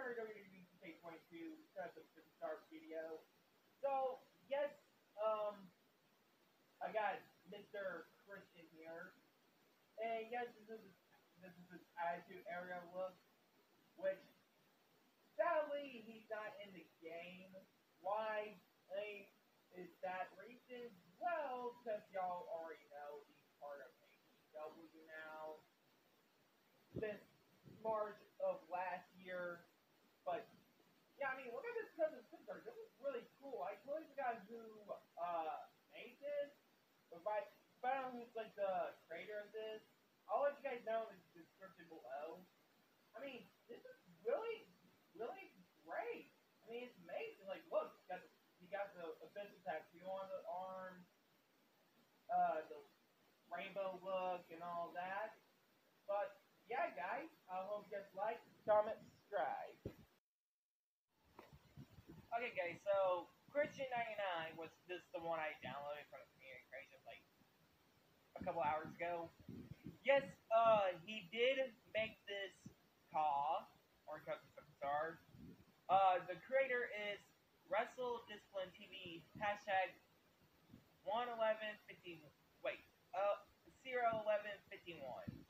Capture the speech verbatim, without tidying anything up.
another W W E two K twenty-two Custom Superstar video. So, yes, um, I got Mister Christian here. And yes, this is this is his Attitude Era look, which sadly he's not in the game. Why? I mean, is that reason? Well, because y'all already know he's part of A E W now since March of last year. But yeah, I mean, look at this cousin sister. This is really cool. I totally forgot who uh made this, but if I found who's like the creator of this, I'll let you guys know in the description below. I mean, this is really, really great. I mean, it's amazing. Like, look, you got the, you got the official tattoo on the arm, uh, the rainbow look, and all that. But yeah, guys, I hope you guys like, comment, subscribe. Okay, guys, so Christian ninety-nine was this the one I downloaded from the community creation like a couple hours ago. Yes, uh, he did make this call or Custom Superstar. Uh, the creator is Wrestle Discipline T V hashtag one eleven fifty. Wait, uh, zero eleven fifty one.